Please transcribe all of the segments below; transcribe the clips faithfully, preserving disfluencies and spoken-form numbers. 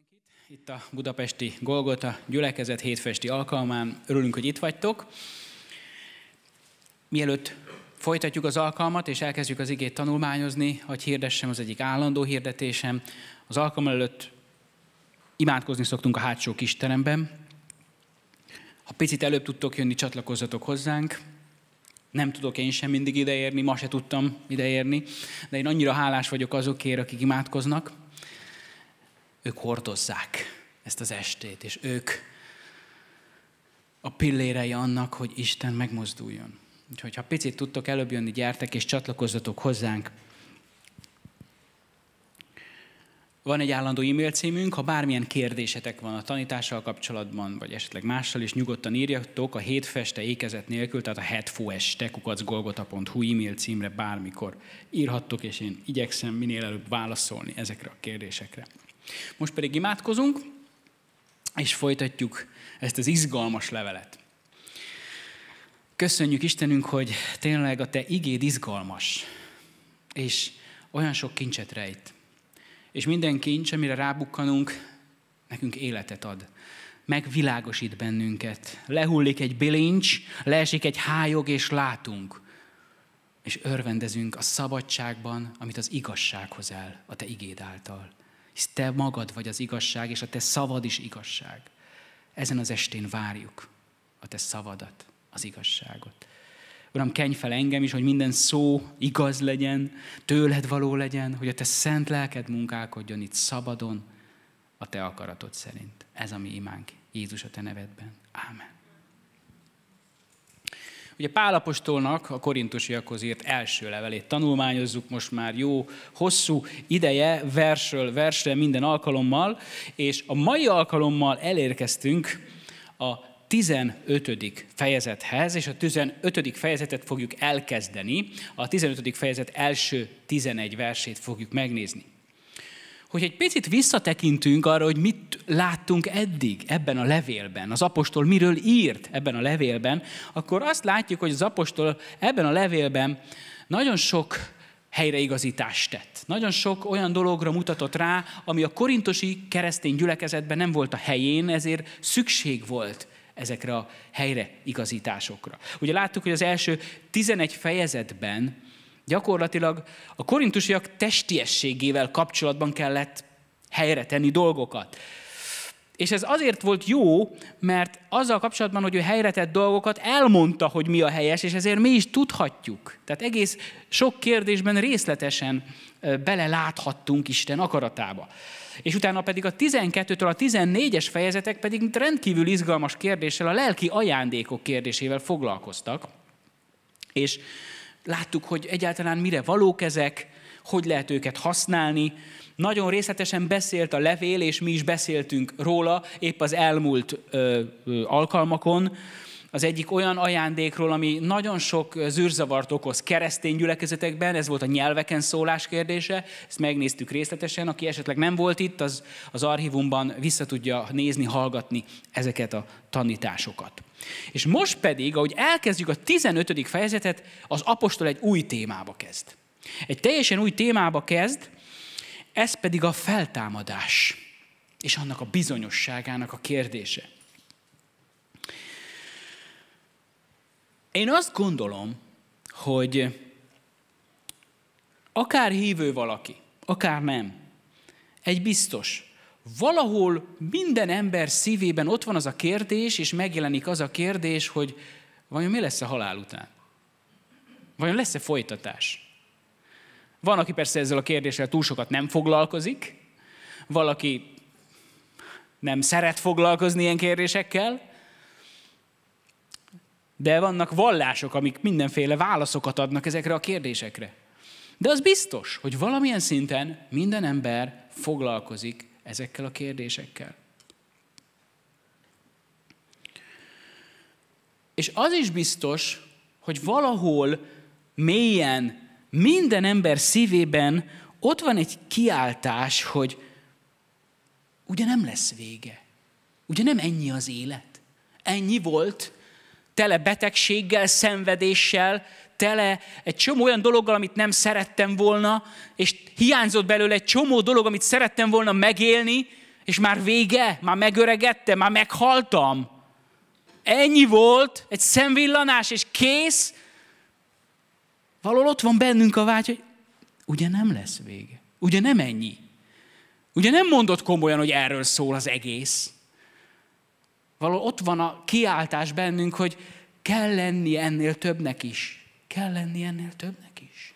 mindenkit itt a budapesti Golgota gyülekezet hétfesti alkalmán. Örülünk, hogy itt vagytok. Mielőtt folytatjuk az alkalmat, és elkezdjük az igét tanulmányozni, hogy hirdessem az egyik állandó hirdetésem. Az alkalom előtt imádkozni szoktunk a hátsó kisteremben. Ha picit előbb tudtok jönni, csatlakozzatok hozzánk. Nem tudok én sem mindig ideérni, ma se tudtam ideérni, de én annyira hálás vagyok azokért, akik imádkoznak. Ők hordozzák ezt az estét, és ők a pillérei annak, hogy Isten megmozduljon. Úgyhogy ha picit tudtok előbb jönni, gyertek és csatlakozzatok hozzánk. Van egy állandó e-mail címünk, ha bármilyen kérdésetek van a tanítással kapcsolatban, vagy esetleg mással is, nyugodtan írjatok a hétfeste ékezet nélkül, tehát a hetfoeste kukac golgota pont hu e-mail címre bármikor írhattok, és én igyekszem minél előbb válaszolni ezekre a kérdésekre. Most pedig imádkozunk, és folytatjuk ezt az izgalmas levelet. Köszönjük Istenünk, hogy tényleg a Te igéd izgalmas, és olyan sok kincset rejt. És minden kincs, amire rábukkanunk, nekünk életet ad. Megvilágosít bennünket. Lehullik egy bilincs, leesik egy hályog, és látunk. És örvendezünk a szabadságban, amit az igazság hoz el a Te igéd által. Hisz Te magad vagy az igazság, és a Te szavad is igazság. Ezen az estén várjuk a Te szavadat, az igazságot. Uram, kenj fel engem is, hogy minden szó igaz legyen, tőled való legyen, hogy a Te szent lelked munkálkodjon itt szabadon, a Te akaratod szerint. Ez a mi imánk, Jézus a Te nevedben. Ámen. Ugye Pál apostolnak a korintusiakhoz írt első levelét tanulmányozzuk most már jó, hosszú ideje, versről versre minden alkalommal, és a mai alkalommal elérkeztünk a tizenötödik fejezethez, és a tizenötödik fejezetet fogjuk elkezdeni. A tizenötödik fejezet első tizenegy versét fogjuk megnézni. Hogy egy picit visszatekintünk arra, hogy mit láttunk eddig ebben a levélben, az apostol miről írt ebben a levélben, akkor azt látjuk, hogy az apostol ebben a levélben nagyon sok helyreigazítást tett. Nagyon sok olyan dologra mutatott rá, ami a korintusi keresztény gyülekezetben nem volt a helyén, ezért szükség volt ezekre a helyreigazításokra. Ugye láttuk, hogy az első tizenegy fejezetben gyakorlatilag a korintusiak testiességével kapcsolatban kellett helyre tenni dolgokat. És ez azért volt jó, mert azzal kapcsolatban, hogy ő helyre tett dolgokat, elmondta, hogy mi a helyes, és ezért mi is tudhatjuk. Tehát egész sok kérdésben részletesen beleláthattunk Isten akaratába. És utána pedig a tizenkettőtől a tizennégyes fejezetek pedig rendkívül izgalmas kérdéssel, a lelki ajándékok kérdésével foglalkoztak. És láttuk, hogy egyáltalán mire valók ezek, hogy lehet őket használni. Nagyon részletesen beszélt a levél, és mi is beszéltünk róla épp az elmúlt ö, ö, alkalmakon. Az egyik olyan ajándékról, ami nagyon sok zűrzavart okoz keresztény gyülekezetekben, ez volt a nyelveken szólás kérdése, ezt megnéztük részletesen, aki esetleg nem volt itt, az, az archívumban vissza tudja nézni, hallgatni ezeket a tanításokat. És most pedig, ahogy elkezdjük a tizenötödik fejezetet, az apostol egy új témába kezd. Egy teljesen új témába kezd, ez pedig a feltámadás, és annak a bizonyosságának a kérdése. Én azt gondolom, hogy akár hívő valaki, akár nem, egy biztos, valahol minden ember szívében ott van az a kérdés, és megjelenik az a kérdés, hogy vajon mi lesz a halál után? Vajon lesz-e folytatás? Van, aki persze ezzel a kérdéssel túl sokat nem foglalkozik, valaki nem szeret foglalkozni ilyen kérdésekkel, de vannak vallások, amik mindenféle válaszokat adnak ezekre a kérdésekre. De az biztos, hogy valamilyen szinten minden ember foglalkozik ezekkel a kérdésekkel. És az is biztos, hogy valahol mélyen minden ember szívében ott van egy kiáltás, hogy ugye nem lesz vége. Ugye nem ennyi az élet. Ennyi volt, tele betegséggel, szenvedéssel, tele egy csomó olyan dologgal, amit nem szerettem volna, és hiányzott belőle egy csomó dolog, amit szerettem volna megélni, És már vége? Már megöregettem? Már meghaltam? Ennyi volt? Egy szemvillanás, és kész? Valahol ott van bennünk a vágy, hogy ugye nem lesz vége. Ugye nem ennyi. Ugye nem mondod komolyan, hogy erről szól az egész. Valahol ott van a kiáltás bennünk, hogy kell lenni ennél többnek is. Kell lenni ennél többnek is.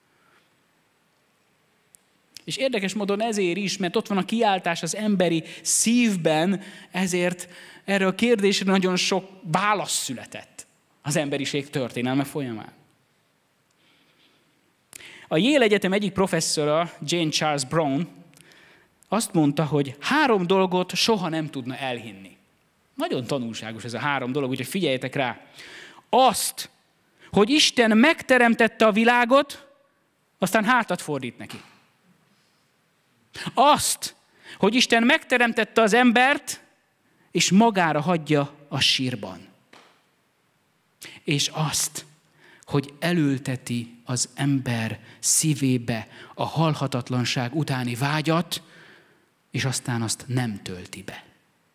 És érdekes módon ezért is, mert ott van a kiáltás az emberi szívben, ezért erről a kérdésre nagyon sok válasz született az emberiség történelme folyamán. A Yale Egyetem egyik professzora, Jane Charles Brown, azt mondta, hogy három dolgot soha nem tudna elhinni. Nagyon tanulságos ez a három dolog, úgyhogy figyeljetek rá. Azt, hogy Isten megteremtette a világot, aztán hátat fordít neki. Azt, hogy Isten megteremtette az embert, és magára hagyja a sírban. És azt, hogy elülteti az ember szívébe a halhatatlanság utáni vágyat, és aztán azt nem tölti be.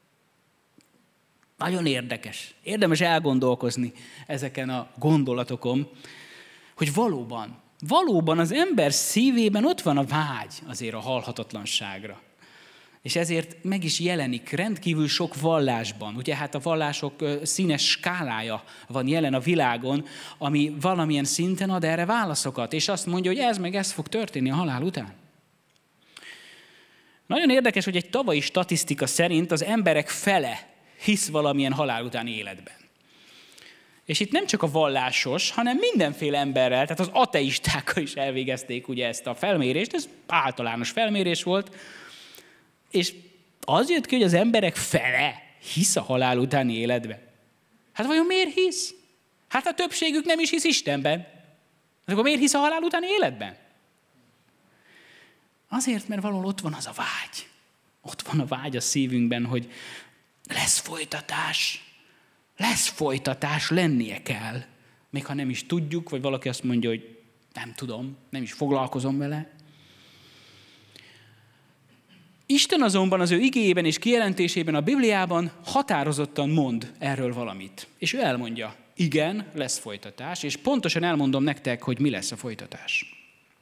Nagyon érdekes. Érdemes elgondolkozni ezeken a gondolatokon, hogy valóban, valóban az ember szívében ott van a vágy azért a halhatatlanságra. És ezért meg is jelenik rendkívül sok vallásban. Ugye hát a vallások színes skálája van jelen a világon, ami valamilyen szinten ad erre válaszokat, és azt mondja, hogy ez meg ez fog történni a halál után. Nagyon érdekes, hogy egy tavalyi statisztika szerint az emberek fele hisz valamilyen halál utáni életben. És itt nem csak a vallásos, hanem mindenféle emberrel, tehát az ateistákkal is elvégezték ugye ezt a felmérést, ez általános felmérés volt, és az jött ki, hogy az emberek fele hisz a halál utáni életben. Hát vajon miért hisz? Hát a többségük nem is hisz Istenben. Akkor miért hisz a halál utáni életben? Azért, mert valahol ott van az a vágy. Ott van a vágy a szívünkben, hogy lesz folytatás. Lesz folytatás, lennie kell. Még ha nem is tudjuk, vagy valaki azt mondja, hogy nem tudom, nem is foglalkozom vele. Isten azonban az ő igéjében és kijelentésében a Bibliában határozottan mond erről valamit. És ő elmondja, igen, lesz folytatás, és pontosan elmondom nektek, hogy mi lesz a folytatás.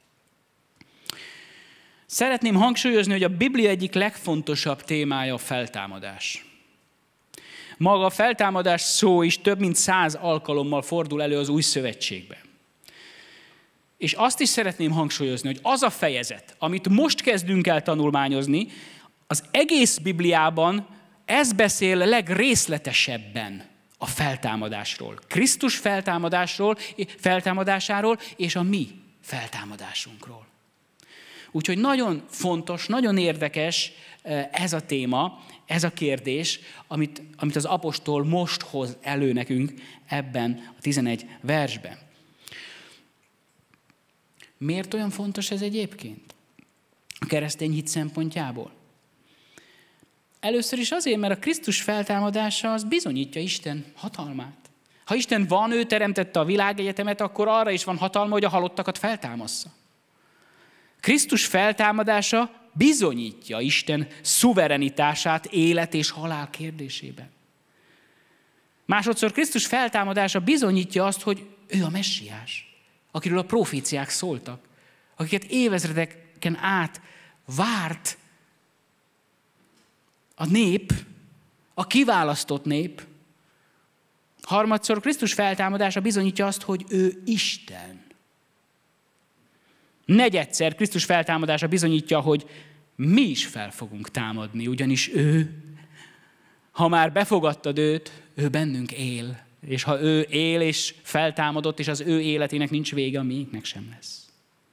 Szeretném hangsúlyozni, hogy a Biblia egyik legfontosabb témája a feltámadás. Maga a feltámadás szó is több mint száz alkalommal fordul elő az Új Szövetségben. És azt is szeretném hangsúlyozni, hogy az a fejezet, amit most kezdünk el tanulmányozni, az egész Bibliában ez beszél legrészletesebben a feltámadásról. Krisztus feltámadásról, feltámadásáról és a mi feltámadásunkról. Úgyhogy nagyon fontos, nagyon érdekes ez a téma, ez a kérdés, amit, amit az apostol most hoz elő nekünk ebben a tizenegy versben. Miért olyan fontos ez egyébként? A keresztény hit szempontjából. Először is azért, mert a Krisztus feltámadása az bizonyítja Isten hatalmát. Ha Isten van, ő teremtette a világegyetemet, akkor arra is van hatalma, hogy a halottakat feltámassza. Krisztus feltámadása bizonyítja Isten szuverenitását élet és halál kérdésében. Másodszor Krisztus feltámadása bizonyítja azt, hogy ő a messiás, akiről a proféciák szóltak, akiket évezredeken át várt a nép, a kiválasztott nép. Harmadszor Krisztus feltámadása bizonyítja azt, hogy ő Isten. Negyedszer Krisztus feltámadása bizonyítja, hogy mi is fel fogunk támadni, ugyanis ő, ha már befogadtad őt, ő bennünk él. És ha ő él és feltámadott, és az ő életének nincs vége, a miénknek sem lesz.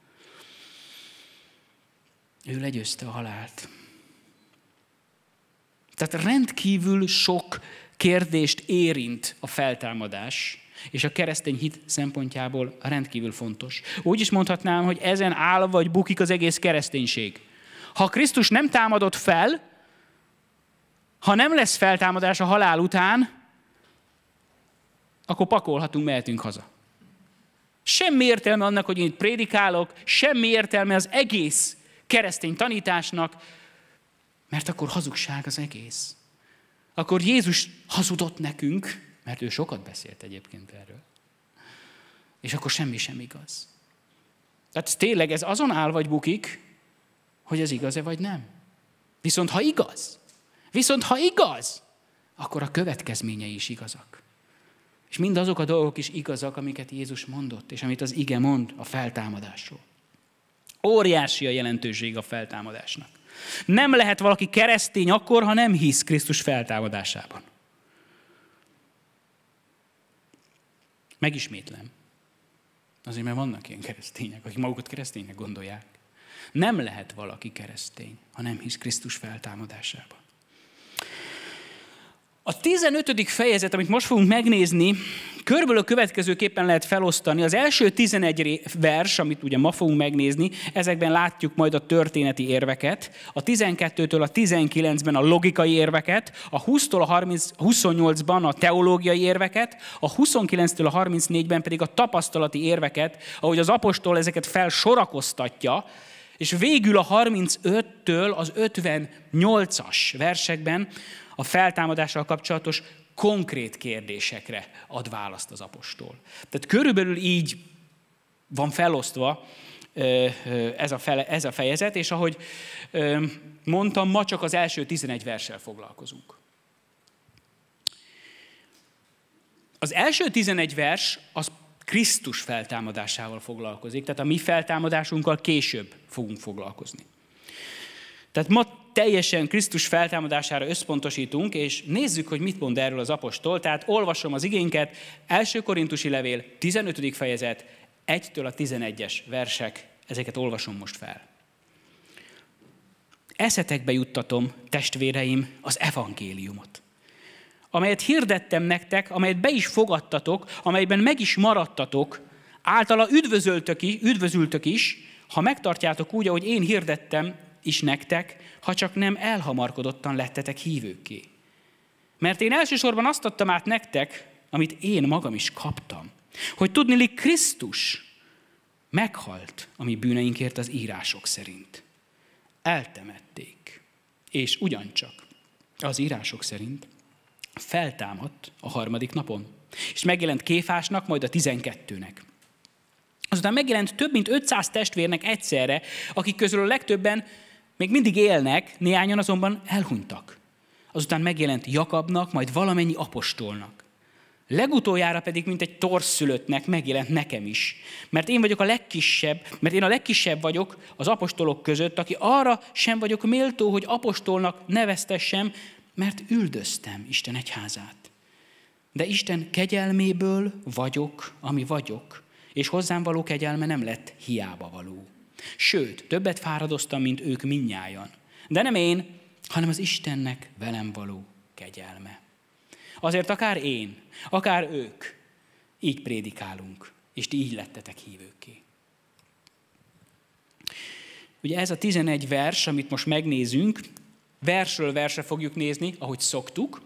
Ő legyőzte a halált. Tehát rendkívül sok kérdést érint a feltámadás, és a keresztény hit szempontjából rendkívül fontos. Úgy is mondhatnám, hogy ezen áll vagy bukik az egész kereszténység. Ha Krisztus nem támadott fel, ha nem lesz feltámadás a halál után, akkor pakolhatunk, mehetünk haza. Semmi értelme annak, hogy én itt prédikálok, semmi értelme az egész keresztény tanításnak, mert akkor hazugság az egész. Akkor Jézus hazudott nekünk, mert ő sokat beszélt egyébként erről. És akkor semmi sem igaz. Tehát tényleg ez azon áll vagy bukik, hogy ez igaz-e vagy nem. Viszont ha igaz, viszont ha igaz, akkor a következményei is igazak. És mindazok a dolgok is igazak, amiket Jézus mondott, és amit az ige mond a feltámadásról. Óriási a jelentőség a feltámadásnak. Nem lehet valaki keresztény akkor, ha nem hisz Krisztus feltámadásában. Megismétlem. Azért, mert vannak ilyen keresztények, akik magukat kereszténynek gondolják. Nem lehet valaki keresztény, ha nem hisz Krisztus feltámadásában. A tizenötödik fejezet, amit most fogunk megnézni, körülbelül a következőképpen lehet felosztani. Az első tizenegy vers, amit ugye ma fogunk megnézni, ezekben látjuk majd a történeti érveket, a tizenkettőtől a tizenkilencben a logikai érveket, a húsztól a huszonnyolcban a teológiai érveket, a huszonkilenctől a harmincnégyben pedig a tapasztalati érveket, ahogy az apostol ezeket felsorakoztatja, és végül a harmincöttől az ötvennyolcas versekben a feltámadással kapcsolatos konkrét kérdésekre ad választ az apostol. Tehát körülbelül így van felosztva ez a, fele, ez a fejezet, és ahogy mondtam, ma csak az első tizenegy verssel foglalkozunk. Az első tizenegy vers az Krisztus feltámadásával foglalkozik, tehát a mi feltámadásunkkal később fogunk foglalkozni. Tehát ma teljesen Krisztus feltámadására összpontosítunk, és nézzük, hogy mit mond erről az apostol. Tehát olvasom az igénket, első Korintusi levél, tizenötödik fejezet, egytől a tizenegyes versek, ezeket olvasom most fel. Eszetekbe juttatom, testvéreim, az evangéliumot, amelyet hirdettem nektek, amelyet be is fogadtatok, amelyben meg is maradtatok, általa üdvözöltök is, üdvözültök is, ha megtartjátok úgy, ahogy én hirdettem is nektek, ha csak nem elhamarkodottan lettetek hívőkké. Mert én elsősorban azt adtam át nektek, amit én magam is kaptam, hogy tudniillik Krisztus meghalt a mi bűneinkért az írások szerint. Eltemették, és ugyancsak az írások szerint feltámadt a harmadik napon, és megjelent Kéfásnak, majd a tizenkettőnek. Azután megjelent több mint ötszáz testvérnek egyszerre, akik közül a legtöbben még mindig élnek, néhányan azonban elhunytak. Azután megjelent Jakabnak, majd valamennyi apostolnak. Legutoljára pedig, mint egy torszszülöttnek megjelent nekem is. Mert én vagyok a legkisebb, mert én a legkisebb vagyok az apostolok között, aki arra sem vagyok méltó, hogy apostolnak neveztessem, mert üldöztem Isten egyházát. De Isten kegyelméből vagyok, ami vagyok, és hozzám való kegyelme nem lett hiába való. Sőt, többet fáradoztam, mint ők mindnyájan. De nem én, hanem az Istennek velem való kegyelme. Azért akár én, akár ők, így prédikálunk, és ti így lettetek hívőkké. Ugye ez a tizenegy vers, amit most megnézünk, versről versre fogjuk nézni, ahogy szoktuk,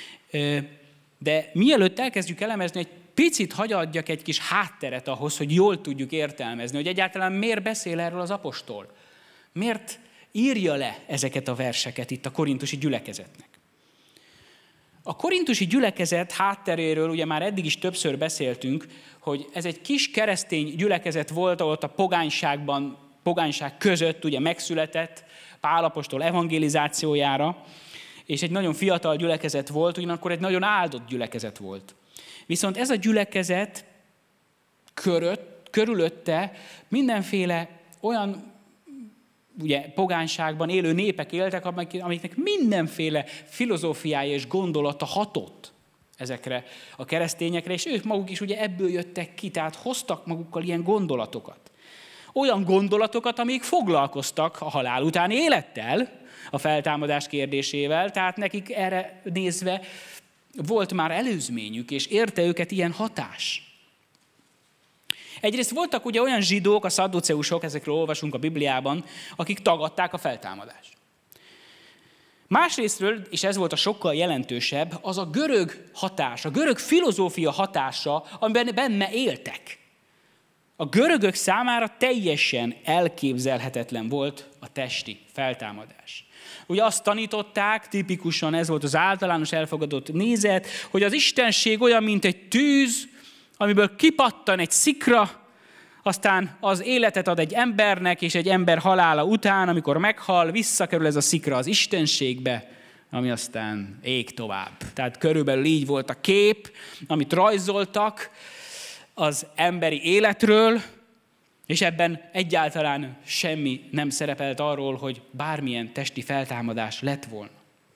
de mielőtt elkezdjük elemezni, egy picit hagyadjak egy kis hátteret ahhoz, hogy jól tudjuk értelmezni, hogy egyáltalán miért beszél erről az apostol. Miért írja le ezeket a verseket itt a korintusi gyülekezetnek. A korintusi gyülekezet hátteréről ugye már eddig is többször beszéltünk, hogy ez egy kis keresztény gyülekezet volt, ahol a pogányságban, pogányság között ugye megszületett Pál apostol evangelizációjára, és egy nagyon fiatal gyülekezet volt, ugyanakkor egy nagyon áldott gyülekezet volt. Viszont ez a gyülekezet körött, körülötte mindenféle olyan ugye, pogányságban élő népek éltek, amiknek mindenféle filozófiája és gondolata hatott ezekre a keresztényekre, és ők maguk is ugye ebből jöttek ki, tehát hoztak magukkal ilyen gondolatokat. Olyan gondolatokat, amik foglalkoztak a halál utáni élettel, a feltámadás kérdésével, tehát nekik erre nézve volt már előzményük, és érte őket ilyen hatás. Egyrészt voltak ugye olyan zsidók, a szadduceusok, ezekről olvasunk a Bibliában, akik tagadták a feltámadást. Másrésztről, és ez volt a sokkal jelentősebb, az a görög hatás, a görög filozófia hatása, amiben benne éltek. A görögök számára teljesen elképzelhetetlen volt a testi feltámadás. Ugye azt tanították, tipikusan ez volt az általános elfogadott nézet, hogy az istenség olyan, mint egy tűz, amiből kipattan egy szikra, aztán az életet ad egy embernek, és egy ember halála után, amikor meghal, visszakerül ez a szikra az istenségbe, ami aztán ég tovább. Tehát körülbelül így volt a kép, amit rajzoltak az emberi életről, és ebben egyáltalán semmi nem szerepelt arról, hogy bármilyen testi feltámadás lett volna.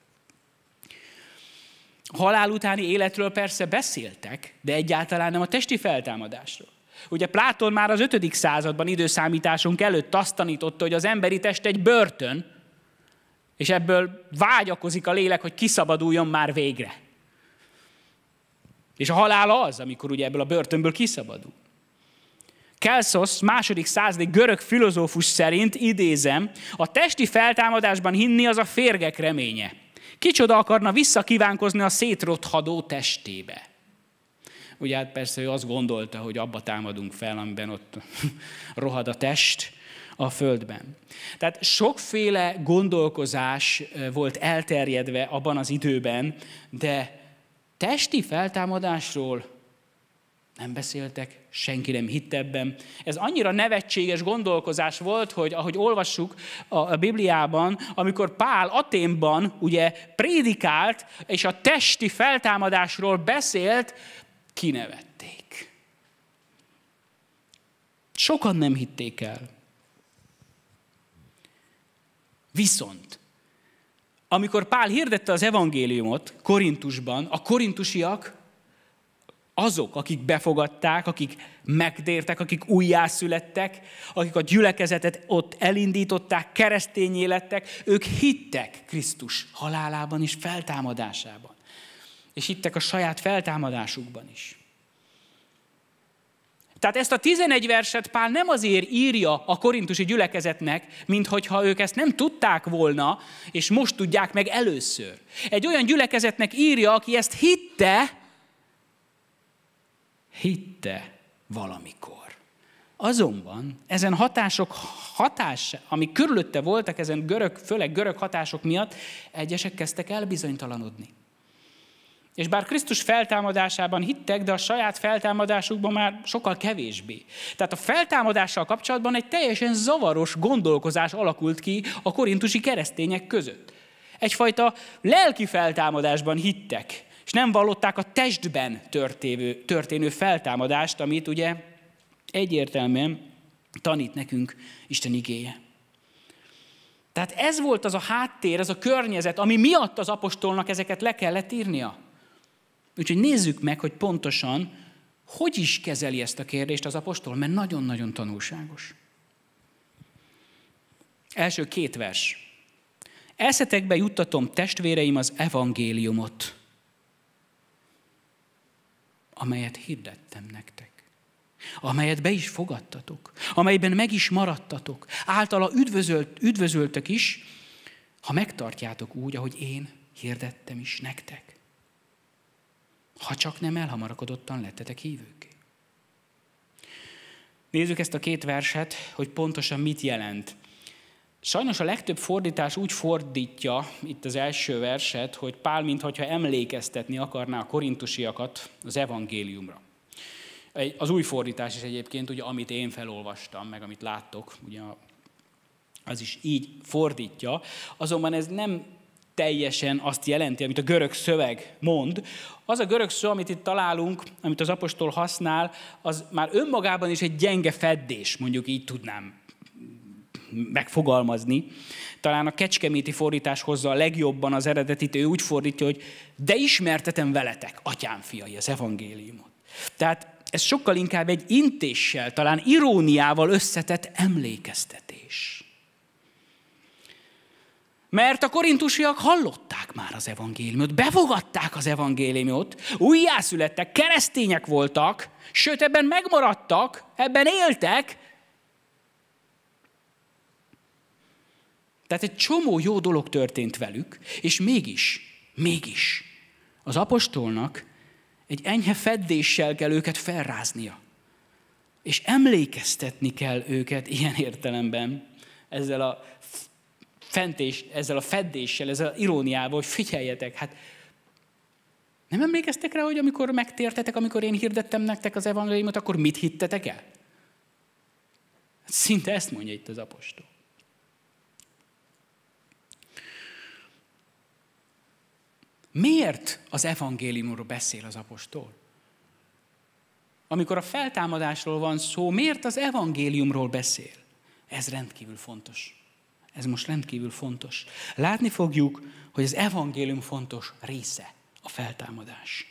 A halál utáni életről persze beszéltek, de egyáltalán nem a testi feltámadásról. Ugye Plátón már az ötödik században időszámításunk előtt azt tanította, hogy az emberi test egy börtön, és ebből vágyakozik a lélek, hogy kiszabaduljon már végre. És a halál az, amikor ugye ebből a börtönből kiszabadul. Kelszos második századi görög filozófus szerint, idézem, a testi feltámadásban hinni az a férgek reménye. Kicsoda akarna visszakívánkozni a szétrothadó testébe. Ugye hát persze ő azt gondolta, hogy abba támadunk fel, amiben ott rohad a test a földben. Tehát sokféle gondolkozás volt elterjedve abban az időben, de testi feltámadásról nem beszéltek, senki nem hitt ebben. Ez annyira nevetséges gondolkozás volt, hogy ahogy olvassuk a Bibliában, amikor Pál Athénban ugye prédikált, és a testi feltámadásról beszélt, kinevették. Sokan nem hitték el. Viszont, amikor Pál hirdette az evangéliumot Korintusban, a korintusiak azok, akik befogadták, akik megtértek, akik újjászülettek, akik a gyülekezetet ott elindították, keresztényé lettek, ők hittek Krisztus halálában és feltámadásában. És hittek a saját feltámadásukban is. Tehát ezt a tizenegy verset Pál nem azért írja a korintusi gyülekezetnek, minthogyha ők ezt nem tudták volna, és most tudják meg először. Egy olyan gyülekezetnek írja, aki ezt hitte, hitte valamikor. Azonban ezen hatások hatása, amik körülötte voltak, ezen görög, főleg görög hatások miatt, egyesek kezdtek elbizonytalanodni. És bár Krisztus feltámadásában hittek, de a saját feltámadásukban már sokkal kevésbé. Tehát a feltámadással kapcsolatban egy teljesen zavaros gondolkozás alakult ki a korintusi keresztények között. Egyfajta lelki feltámadásban hittek, és nem vallották a testben történő, történő feltámadást, amit ugye egyértelműen tanít nekünk Isten igéje. Tehát ez volt az a háttér, az a környezet, ami miatt az apostolnak ezeket le kellett írnia. Úgyhogy nézzük meg, hogy pontosan hogy is kezeli ezt a kérdést az apostol, mert nagyon-nagyon tanulságos. Első két vers. Eszetekbe juttatom, testvéreim, az evangéliumot, amelyet hirdettem nektek, amelyet be is fogadtatok, amelyben meg is maradtatok, általa üdvözölt, üdvözöltök is, ha megtartjátok úgy, ahogy én hirdettem is nektek. Ha csak nem elhamarkodottan lettetek hívőké. Nézzük ezt a két verset, hogy pontosan mit jelent. Sajnos a legtöbb fordítás úgy fordítja itt az első verset, hogy Pál minthogyha emlékeztetni akarná a korintusiakat az evangéliumra. Az új fordítás is egyébként, ugye, amit én felolvastam, meg amit láttok, ugye, az is így fordítja. Azonban ez nem teljesen azt jelenti, amit a görög szöveg mond. Az a görög szó, amit itt találunk, amit az apostol használ, az már önmagában is egy gyenge feddés, mondjuk így tudnám megfogalmazni. Talán a kecskeméti fordítás hozza a legjobban az eredetit, ő úgy fordítja, hogy de ismertetem veletek, atyám fiai, az evangéliumot. Tehát ez sokkal inkább egy intéssel, talán iróniával összetett emlékeztetés. Mert a korintusiak hallották már az evangéliumot, befogadták az evangéliumot, újjászülettek, keresztények voltak, sőt ebben megmaradtak, ebben éltek. Tehát egy csomó jó dolog történt velük, és mégis, mégis az apostolnak egy enyhe feddéssel kell őket felráznia. És emlékeztetni kell őket ilyen értelemben ezzel a fentés, ezzel a feddéssel, ezzel a iróniával, hogy figyeljetek, hát nem emlékeztek rá, hogy amikor megtértetek, amikor én hirdettem nektek az evangéliumot, akkor mit hittetek el? Szinte ezt mondja itt az apostol. Miért az evangéliumról beszél az apostol? Amikor a feltámadásról van szó, miért az evangéliumról beszél? Ez rendkívül fontos. Ez most rendkívül fontos. Látni fogjuk, hogy az evangélium fontos része, a feltámadás.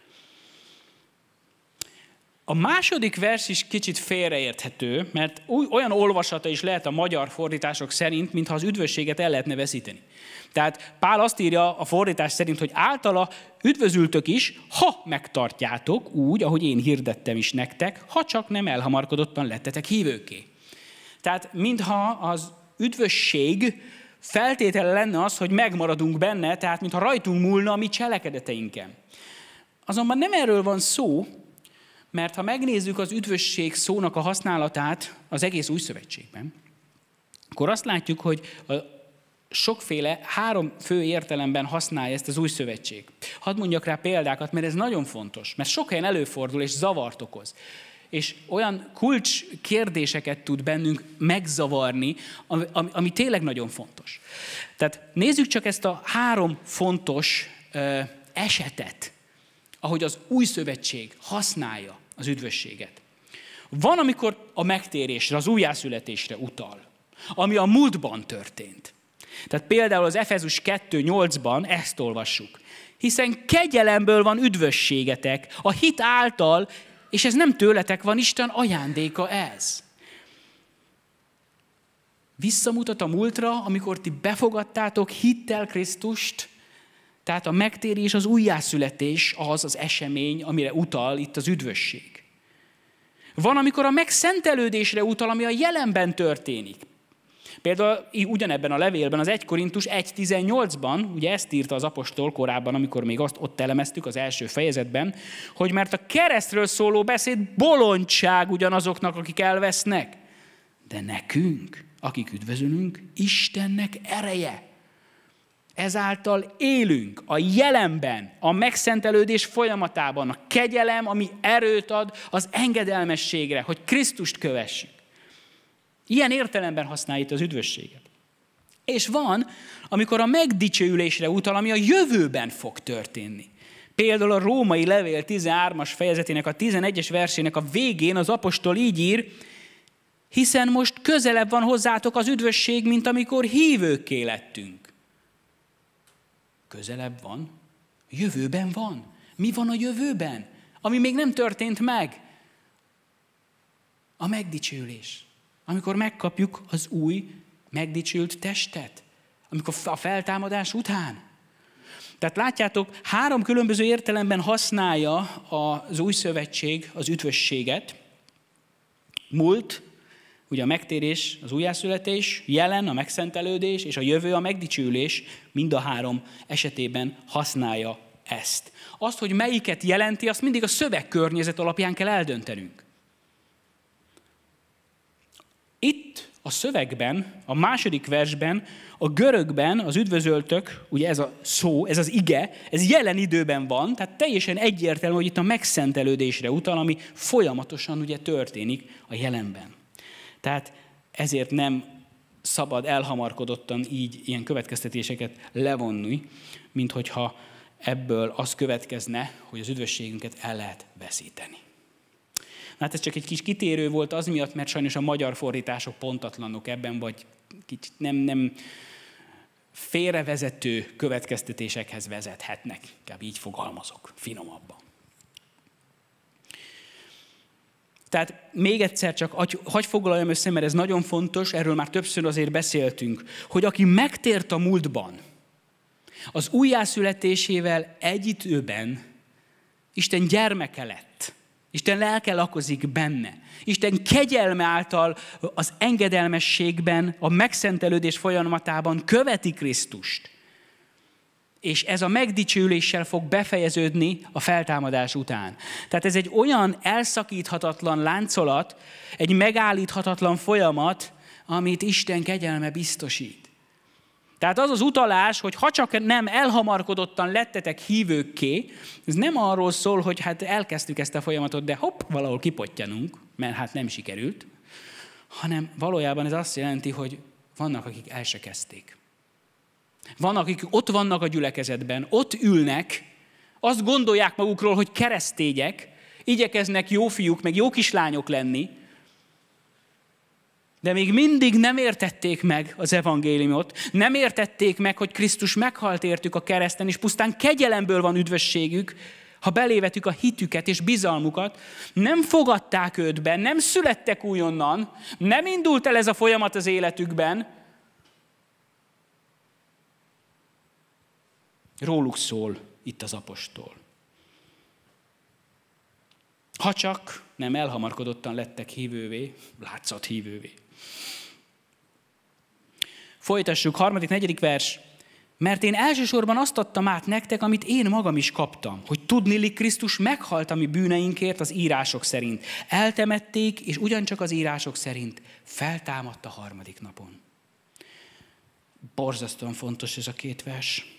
A második vers is kicsit félreérthető, mert olyan olvasata is lehet a magyar fordítások szerint, mintha az üdvösséget el lehetne veszíteni. Tehát Pál azt írja a fordítás szerint, hogy általa üdvözültök is, ha megtartjátok úgy, ahogy én hirdettem is nektek, ha csak nem elhamarkodottan lettetek hívőké. Tehát mintha az üdvösség feltétele lenne az, hogy megmaradunk benne, tehát mintha rajtunk múlna a mi cselekedeteinken. Azonban nem erről van szó, mert ha megnézzük az üdvösség szónak a használatát az egész új szövetségben, akkor azt látjuk, hogy a sokféle, három fő értelemben használja ezt az új szövetség. Hadd mondjak rá példákat, mert ez nagyon fontos, mert sok helyen előfordul és zavart okoz. És olyan kulcs kérdéseket tud bennünk megzavarni, ami, ami, ami tényleg nagyon fontos. Tehát nézzük csak ezt a három fontos ö, esetet, ahogy az új szövetség használja az üdvösséget. Van, amikor a megtérésre, az újjászületésre utal, ami a múltban történt. Tehát például az Efezus kettő nyolcban ezt olvassuk. Hiszen kegyelemből van üdvösségetek, a hit által, és ez nem tőletek van, Isten ajándéka ez. Visszamutat a múltra, amikor ti befogadtátok hittel Krisztust, tehát a megtérés, az újjászületés az az esemény, amire utal itt az üdvösség. Van, amikor a megszentelődésre utal, ami a jelenben történik. Például ugyanebben a levélben, az egy Korintus egy tizennyolcban, ugye ezt írta az apostol korábban, amikor még azt ott elemeztük az első fejezetben, hogy mert a keresztről szóló beszéd bolondság ugyanazoknak, akik elvesznek, de nekünk, akik üdvözülünk, Istennek ereje. Ezáltal élünk a jelenben, a megszentelődés folyamatában, a kegyelem, ami erőt ad az engedelmességre, hogy Krisztust kövessük. Ilyen értelemben használja itt az üdvösséget. És van, amikor a megdicsőülésre utal, ami a jövőben fog történni. Például a római levél tizenhármas fejezetének a tizenegyes versének a végén az apostol így ír, hiszen most közelebb van hozzátok az üdvösség, mint amikor hívőkké lettünk. Közelebb van? Jövőben van. Mi van a jövőben? Ami még nem történt meg. A megdicsőülés. Amikor megkapjuk az új, megdicsült testet. Amikor a feltámadás után. Tehát látjátok, három különböző értelemben használja az új szövetség az üdvösséget. Múlt, ugye a megtérés, az újjászületés, jelen, a megszentelődés, és a jövő, a megdicsülés, mind a három esetében használja ezt. Azt, hogy melyiket jelenti, azt mindig a szövegkörnyezet alapján kell eldöntenünk. Itt a szövegben, a második versben, a görögben az üdvözöltök, ugye ez a szó, ez az ige, ez jelen időben van, tehát teljesen egyértelmű, hogy itt a megszentelődésre utal, ami folyamatosan ugye történik a jelenben. Tehát ezért nem szabad elhamarkodottan így ilyen következtetéseket levonni, mint hogyha ebből az következne, hogy az üdvösségünket el lehet veszíteni. Hát ez csak egy kis kitérő volt az miatt, mert sajnos a magyar fordítások pontatlanok ebben, vagy kicsit nem, nem félrevezető következtetésekhez vezethetnek. Inkább így fogalmazok, finomabban. Tehát még egyszer csak hagy foglaljam össze, mert ez nagyon fontos, erről már többször azért beszéltünk, hogy aki megtért a múltban, az újjászületésével egy időben Isten gyermeke lett. Isten lelke lakozik benne. Isten kegyelme által az engedelmességben, a megszentelődés folyamatában követi Krisztust. És ez a megdicsőüléssel fog befejeződni a feltámadás után. Tehát ez egy olyan elszakíthatatlan láncolat, egy megállíthatatlan folyamat, amit Isten kegyelme biztosít. Tehát az az utalás, hogy ha csak nem elhamarkodottan lettetek hívőkké, ez nem arról szól, hogy hát elkezdtük ezt a folyamatot, de hopp, valahol kipottyanunk, mert hát nem sikerült, hanem valójában ez azt jelenti, hogy vannak, akik el se kezdték. Vannak, akik ott vannak a gyülekezetben, ott ülnek, azt gondolják magukról, hogy keresztények, igyekeznek jó fiúk, meg jó kislányok lenni, de még mindig nem értették meg az evangéliumot, nem értették meg, hogy Krisztus meghalt értük a kereszten, és pusztán kegyelemből van üdvösségük, ha belévetük a hitüket és bizalmukat, nem fogadták őt be, nem születtek újonnan, nem indult el ez a folyamat az életükben. Róluk szól itt az apostol. Ha csak nem elhamarkodottan lettek hívővé, látszat hívővé. Folytassuk, harmadik, negyedik vers. Mert én elsősorban azt adtam át nektek, amit én magam is kaptam, hogy tudniillik Krisztus meghalt a mi bűneinkért az írások szerint. Eltemették, és ugyancsak az írások szerint feltámadt a harmadik napon. Borzasztóan fontos ez a két vers.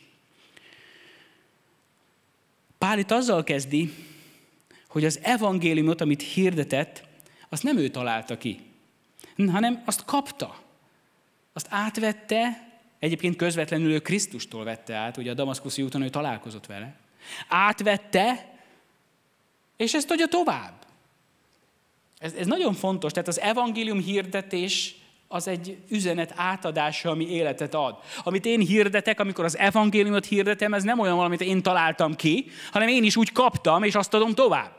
Pál itt azzal kezdi, hogy az evangéliumot, amit hirdetett, azt nem ő találta ki, hanem azt kapta. Azt átvette, egyébként közvetlenül ő Krisztustól vette át, ugye a damaszkuszi úton ő találkozott vele. Átvette, és ezt adja tovább. Ez, ez nagyon fontos, tehát az evangélium hirdetés az egy üzenet átadása, ami életet ad. Amit én hirdetek, amikor az evangéliumot hirdetem, ez nem olyan valamit én találtam ki, hanem én is úgy kaptam, és azt adom tovább.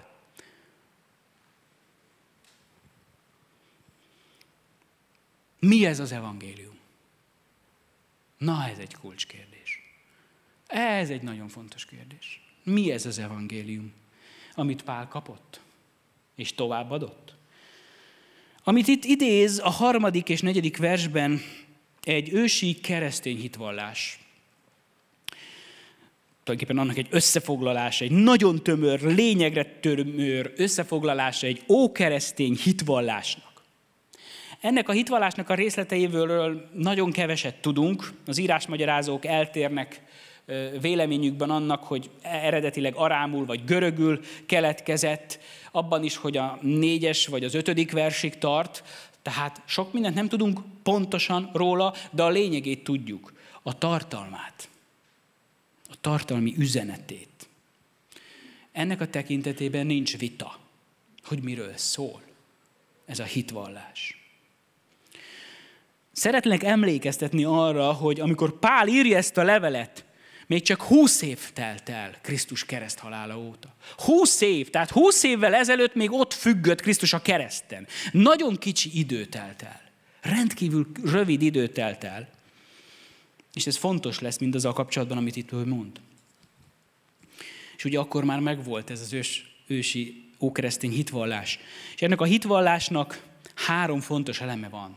Mi ez az evangélium? Na, ez egy kulcskérdés. Ez egy nagyon fontos kérdés. Mi ez az evangélium, amit Pál kapott, és továbbadott? Amit itt idéz a harmadik és negyedik versben, egy ősi keresztény hitvallás. Tulajdonképpen annak egy összefoglalása, egy nagyon tömör, lényegre tömör összefoglalása egy ókeresztény hitvallásnak. Ennek a hitvallásnak a részleteiről nagyon keveset tudunk. Az írásmagyarázók eltérnek véleményükben annak, hogy eredetileg arámul vagy görögül keletkezett, abban is, hogy a négyes vagy az ötödik versig tart, tehát sok mindent nem tudunk pontosan róla, de a lényegét tudjuk, a tartalmát, a tartalmi üzenetét. Ennek a tekintetében nincs vita, hogy miről szól ez a hitvallás. Szeretnék emlékeztetni arra, hogy amikor Pál írja ezt a levelet, még csak húsz év telt el Krisztus kereszthalála óta. Húsz év, tehát húsz évvel ezelőtt még ott függött Krisztus a kereszten. Nagyon kicsi idő telt el. Rendkívül rövid idő telt el. És ez fontos lesz mindazzal kapcsolatban, amit itt ő mond. És ugye akkor már megvolt ez az ős, ősi ókeresztény hitvallás. És ennek a hitvallásnak három fontos eleme van.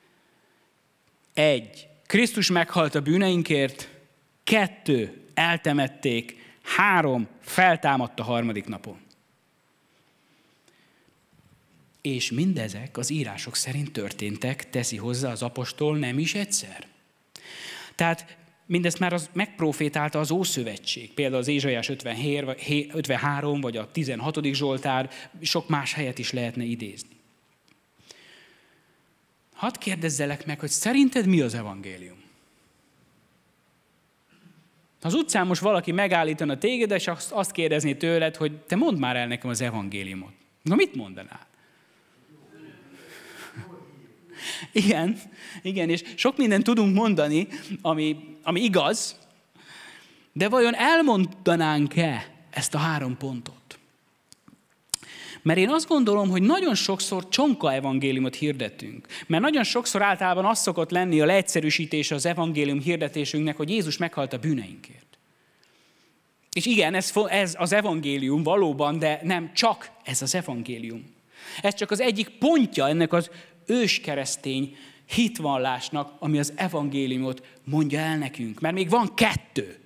Egy, Krisztus meghalt a bűneinkért. Kettő, eltemették. Három, feltámadt a harmadik napon. És mindezek az írások szerint történtek, teszi hozzá az apostol nem is egyszer. Tehát mindezt már az megprofétálta az Ószövetség, például az Ézsaiás ötvenhárom, vagy a tizenhatodik Zsoltár, sok más helyet is lehetne idézni. Hadd kérdezzelek meg, hogy szerinted mi az evangélium? Az utcán most valaki megállítana téged, és azt kérdezné tőled, hogy te mondd már el nekem az evangéliumot. Na mit mondanál? Igen, igen, és sok mindent tudunk mondani, ami, ami igaz, de vajon elmondanánk-e ezt a három pontot? Mert én azt gondolom, hogy nagyon sokszor csonka evangéliumot hirdettünk. Mert nagyon sokszor általában az szokott lenni a leegyszerűsítése az evangélium hirdetésünknek, hogy Jézus meghalt a bűneinkért. És igen, ez, ez az evangélium valóban, de nem csak ez az evangélium. Ez csak az egyik pontja ennek az őskeresztény hitvallásnak, ami az evangéliumot mondja el nekünk. Mert még van kettő.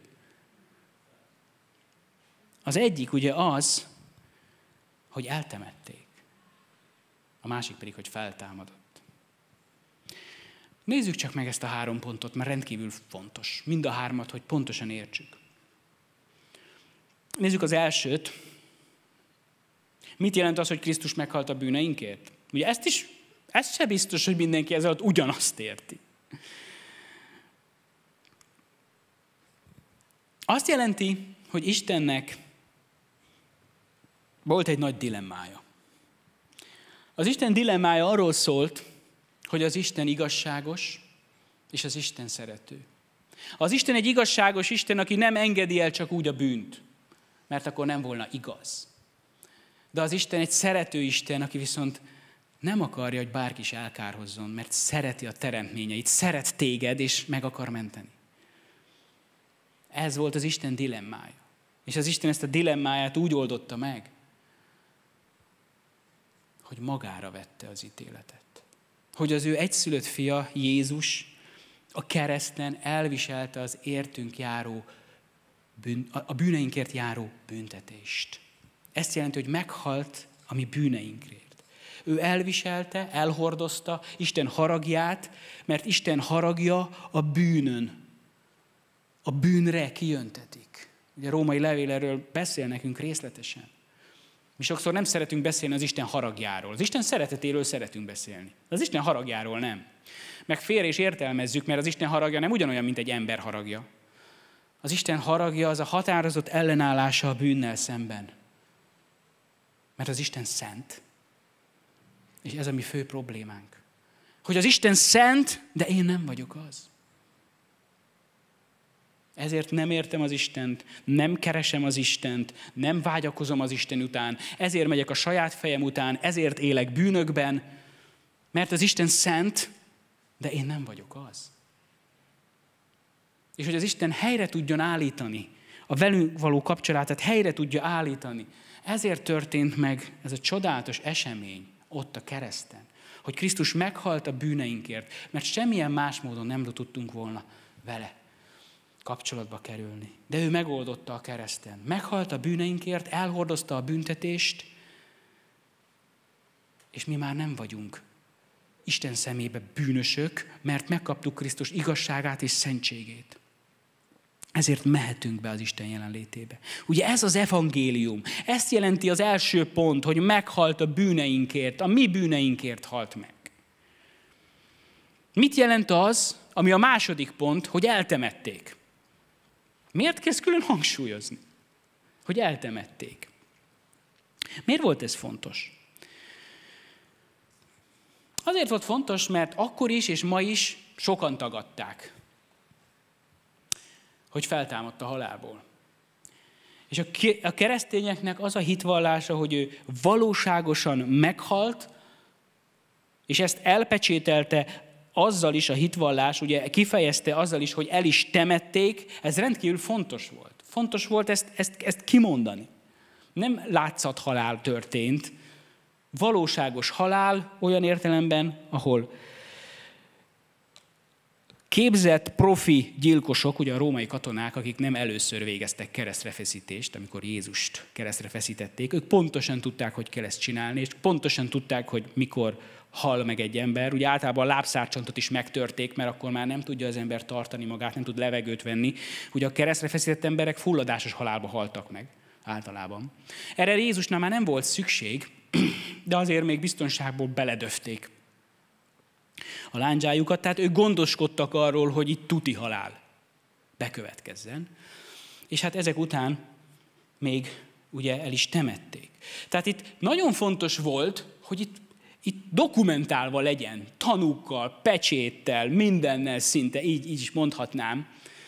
Az egyik ugye az, hogy eltemették. A másik pedig, hogy feltámadott. Nézzük csak meg ezt a három pontot, mert rendkívül fontos. Mind a hármat, hogy pontosan értsük. Nézzük az elsőt. Mit jelent az, hogy Krisztus meghalt a bűneinkért? Ugye ezt is, ez se biztos, hogy mindenki ezzel ugyanazt érti. Azt jelenti, hogy Istennek volt egy nagy dilemmája. Az Isten dilemmája arról szólt, hogy az Isten igazságos, és az Isten szerető. Az Isten egy igazságos Isten, aki nem engedi el csak úgy a bűnt, mert akkor nem volna igaz. De az Isten egy szerető Isten, aki viszont nem akarja, hogy bárki is elkárhozzon, mert szereti a teremtményeit, szeret téged, és meg akar menteni. Ez volt az Isten dilemmája. És az Isten ezt a dilemmáját úgy oldotta meg, hogy magára vette az ítéletet. Hogy az ő egyszülött fia, Jézus, a kereszten elviselte az értünk járó, bűn, a bűneinkért járó büntetést. Ezt jelenti, hogy meghalt a mi bűneinkért. Ő elviselte, elhordozta Isten haragját, mert Isten haragja a bűnön, a bűnre kijöntetik. Ugye a római levél erről beszél nekünk részletesen. Mi sokszor nem szeretünk beszélni az Isten haragjáról. Az Isten szeretetéről szeretünk beszélni. De az Isten haragjáról nem. Meg félre is értelmezzük, mert az Isten haragja nem ugyanolyan, mint egy ember haragja. Az Isten haragja az a határozott ellenállása a bűnnel szemben. Mert az Isten szent. És ez a mi fő problémánk. Hogy az Isten szent, de én nem vagyok az. Ezért nem értem az Istent, nem keresem az Istent, nem vágyakozom az Isten után, ezért megyek a saját fejem után, ezért élek bűnökben, mert az Isten szent, de én nem vagyok az. És hogy az Isten helyre tudjon állítani, a velünk való kapcsolatát helyre tudja állítani, ezért történt meg ez a csodálatos esemény ott a kereszten, hogy Krisztus meghalt a bűneinkért, mert semmilyen más módon nem tudtunk volna vele kapcsolatba kerülni. De ő megoldotta a kereszten. Meghalt a bűneinkért, elhordozta a büntetést, és mi már nem vagyunk Isten szemébe bűnösök, mert megkaptuk Krisztus igazságát és szentségét. Ezért mehetünk be az Isten jelenlétébe. Ugye ez az evangélium. Ezt jelenti az első pont, hogy meghalt a bűneinkért, a mi bűneinkért halt meg. Mit jelent az, ami a második pont, hogy eltemették? Miért kezd külön hangsúlyozni, hogy eltemették? Miért volt ez fontos? Azért volt fontos, mert akkor is és ma is sokan tagadták, hogy feltámadt a halálból. És a keresztényeknek az a hitvallása, hogy ő valóságosan meghalt, és ezt elpecsételte azzal is a hitvallás, ugye kifejezte azzal is, hogy el is temették, ez rendkívül fontos volt. Fontos volt ezt, ezt, ezt kimondani. Nem látszathalál történt, valóságos halál olyan értelemben, ahol képzett profi gyilkosok, ugye a római katonák, akik nem először végeztek keresztrefeszítést, amikor Jézust keresztre feszítették, ők pontosan tudták, hogy kell ezt csinálni, és pontosan tudták, hogy mikor hal meg egy ember. Ugye általában a lábszárcsontot is megtörték, mert akkor már nem tudja az ember tartani magát, nem tud levegőt venni. Ugye a keresztre feszített emberek fulladásos halálba haltak meg általában. Erre Jézusnál már nem volt szükség, de azért még biztonságból beledöfték a lándzsájukat, tehát ők gondoskodtak arról, hogy itt tuti halál bekövetkezzen. És hát ezek után még ugye el is temették. Tehát itt nagyon fontos volt, hogy itt, itt dokumentálva legyen, tanúkkal, pecséttel, mindennel szinte, így, így is mondhatnám,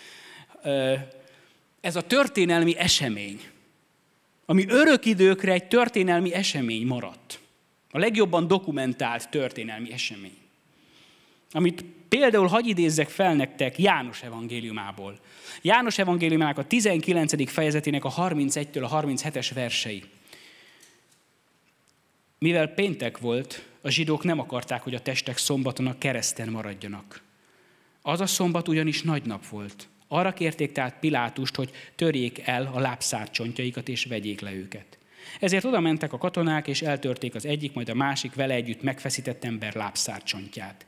ez a történelmi esemény, ami örök időkre egy történelmi esemény maradt. A legjobban dokumentált történelmi esemény. Amit például hadd idézzek fel nektek János evangéliumából. János evangéliumának a tizenkilencedik fejezetének a harmincegytől a harminchetes versei. Mivel péntek volt, a zsidók nem akarták, hogy a testek szombaton a kereszten maradjanak. Az a szombat ugyanis nagy nap volt. Arra kérték tehát Pilátust, hogy törjék el a lábszárcsontjaikat és vegyék le őket. Ezért oda mentek a katonák, és eltörték az egyik, majd a másik vele együtt megfeszített ember lábszárcsontját.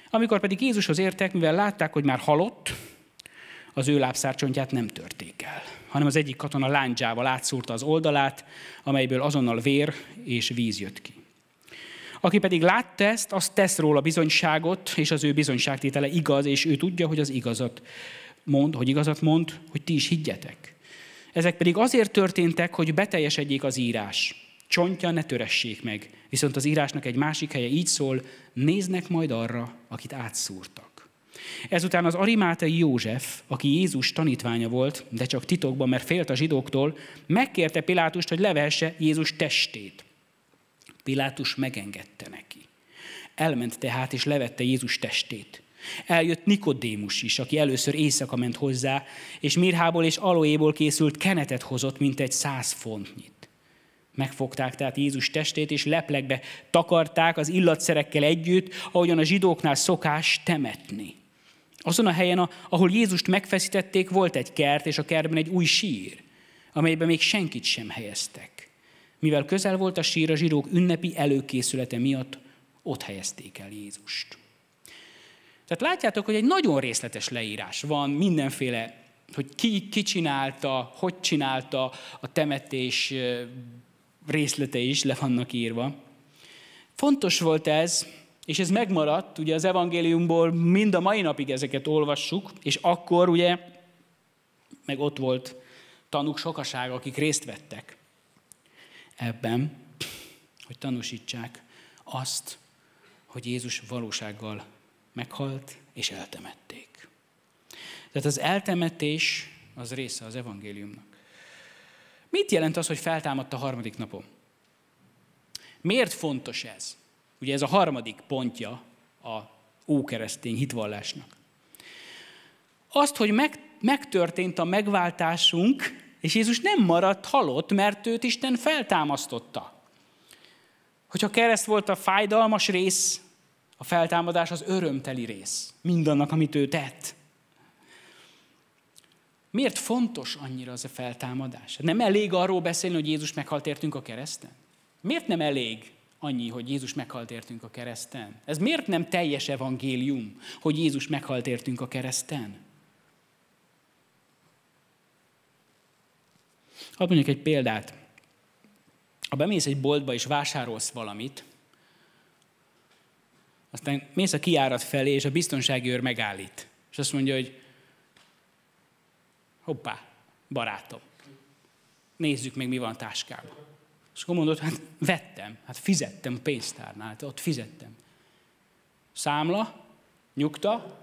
Amikor pedig Jézushoz értek, mivel látták, hogy már halott, az ő lábszárcsontját nem törték el, hanem az egyik katona lándzsával átszúrta az oldalát, amelyből azonnal vér és víz jött ki. Aki pedig látta ezt, az tesz róla bizonyságot, és az ő bizonyságtétele igaz, és ő tudja, hogy az igazat mond, hogy igazat mond, hogy ti is higgyetek. Ezek pedig azért történtek, hogy beteljesedjék az írás. Csontja ne töressék meg. Viszont az írásnak egy másik helye így szól, néznek majd arra, akit átszúrtak. Ezután az arimátai József, aki Jézus tanítványa volt, de csak titokban, mert félt a zsidóktól, megkérte Pilátust, hogy levehesse Jézus testét. Pilátus megengedte neki. Elment tehát, és levette Jézus testét. Eljött Nikodémus is, aki először éjszaka ment hozzá, és mirhából és aloéból készült kenetet hozott, mint egy száz fontnyit. Megfogták tehát Jézus testét, és leplegbe takarták az illatszerekkel együtt, ahogyan a zsidóknál szokás temetni. Azon a helyen, ahol Jézust megfeszítették, volt egy kert, és a kertben egy új sír, amelyben még senkit sem helyeztek. Mivel közel volt a sír, a zsidók ünnepi előkészülete miatt ott helyezték el Jézust. Tehát látjátok, hogy egy nagyon részletes leírás van, mindenféle, hogy ki, ki csinálta, hogy csinálta, a temetés részletei is le vannak írva. Fontos volt ez, és ez megmaradt, ugye az evangéliumból mind a mai napig ezeket olvassuk, és akkor ugye, meg ott volt tanúk sokasága, akik részt vettek ebben, hogy tanúsítsák azt, hogy Jézus valósággal meghalt és eltemették. Tehát az eltemetés az része az evangéliumnak. Mit jelent az, hogy feltámadt a harmadik napon? Miért fontos ez? Ugye ez a harmadik pontja a ókeresztény hitvallásnak. Azt, hogy meg, megtörtént a megváltásunk, és Jézus nem maradt halott, mert őt Isten feltámasztotta. Hogyha kereszt volt a fájdalmas rész, a feltámadás az örömteli rész. Mindannak, amit ő tett. Miért fontos annyira az a feltámadás? Nem elég arról beszélni, hogy Jézus meghalt értünk a kereszten? Miért nem elég annyi, hogy Jézus meghalt értünk a kereszten? Ez miért nem teljes evangélium, hogy Jézus meghalt értünk a kereszten? Hadd mondjuk egy példát. Ha bemész egy boltba és vásárolsz valamit, aztán mész a kijárat felé, és a biztonsági őr megállít. És azt mondja, hogy hoppá, barátom, nézzük meg, mi van a táskában. És akkor mondod, hát vettem, hát fizettem a pénztárnál, hát ott fizettem. Számla, nyugta.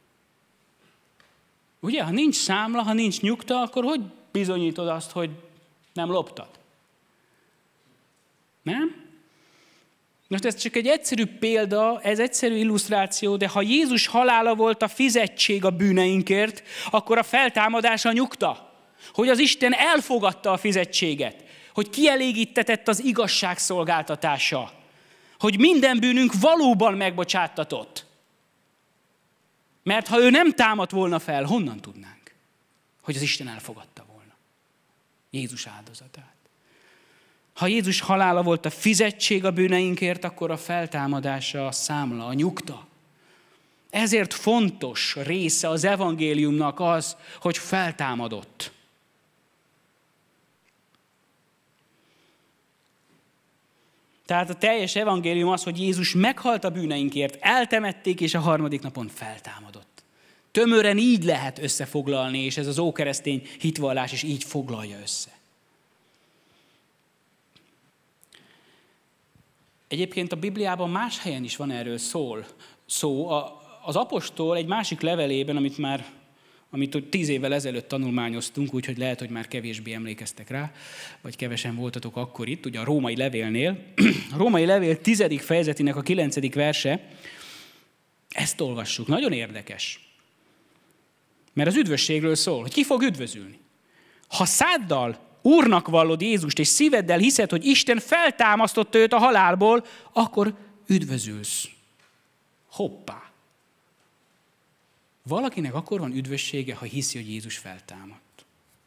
Ugye, ha nincs számla, ha nincs nyugta, akkor hogy bizonyítod azt, hogy nem loptad? Nem? Most ez csak egy egyszerű példa, ez egyszerű illusztráció, de ha Jézus halála volt a fizetség a bűneinkért, akkor a feltámadás a nyugta. Hogy az Isten elfogadta a fizetséget. Hogy kielégítetett az igazság szolgáltatása. Hogy minden bűnünk valóban megbocsáttatott. Mert ha ő nem támadt volna fel, honnan tudnánk, hogy az Isten elfogadta volna Jézus áldozatát. Ha Jézus halála volt a fizetség a bűneinkért, akkor a feltámadása a számla, a nyugta. Ezért fontos része az evangéliumnak az, hogy feltámadott. Tehát a teljes evangélium az, hogy Jézus meghalt a bűneinkért, eltemették, és a harmadik napon feltámadott. Tömören így lehet összefoglalni, és ez az ókeresztény hitvallás is így foglalja össze. Egyébként a Bibliában más helyen is van erről szól, szó. Az apostol egy másik levelében, amit már amit tíz évvel ezelőtt tanulmányoztunk, úgyhogy lehet, hogy már kevésbé emlékeztek rá, vagy kevesen voltatok akkor itt, ugye a római levélnél. A római levél tizedik fejezetének a kilencedik verse, ezt olvassuk, nagyon érdekes. Mert az üdvösségről szól, hogy ki fog üdvözülni. Ha száddal Úrnak vallod Jézust, és szíveddel hiszed, hogy Isten feltámasztotta őt a halálból, akkor üdvözülsz. Hoppá! Valakinek akkor van üdvössége, ha hiszi, hogy Jézus feltámadt.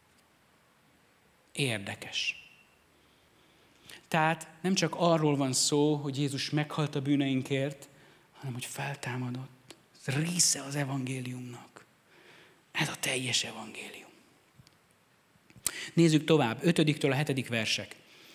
Érdekes. Tehát nem csak arról van szó, hogy Jézus meghalt a bűneinkért, hanem hogy feltámadott. Ez része az evangéliumnak. Ez a teljes evangélium. Nézzük tovább, ötödiktől a hetedik versek.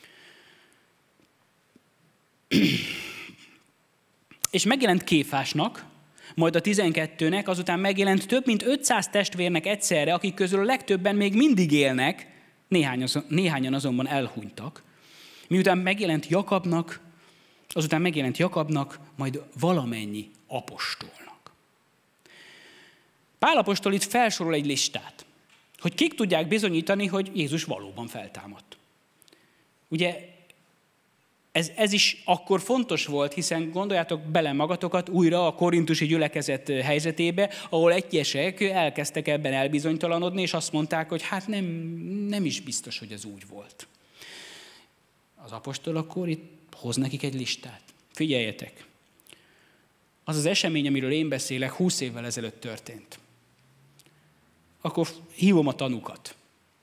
És megjelent Kéfásnak, majd a tizenkettőnek, azután megjelent több mint ötszáz testvérnek egyszerre, akik közül a legtöbben még mindig élnek, néhányan azonban elhunytak. Miután megjelent Jakabnak, azután megjelent Jakabnak, majd valamennyi apostolnak. Pál apostol itt felsorol egy listát, hogy kik tudják bizonyítani, hogy Jézus valóban feltámadt. Ugye ez, ez is akkor fontos volt, hiszen gondoljátok bele magatokat újra a korintusi gyülekezet helyzetébe, ahol egyesek elkezdtek ebben elbizonytalanodni, és azt mondták, hogy hát nem, nem is biztos, hogy ez úgy volt. Az apostol akkor itt hoz nekik egy listát. Figyeljetek! Az az esemény, amiről én beszélek, húsz évvel ezelőtt történt. Akkor hívom a tanúkat.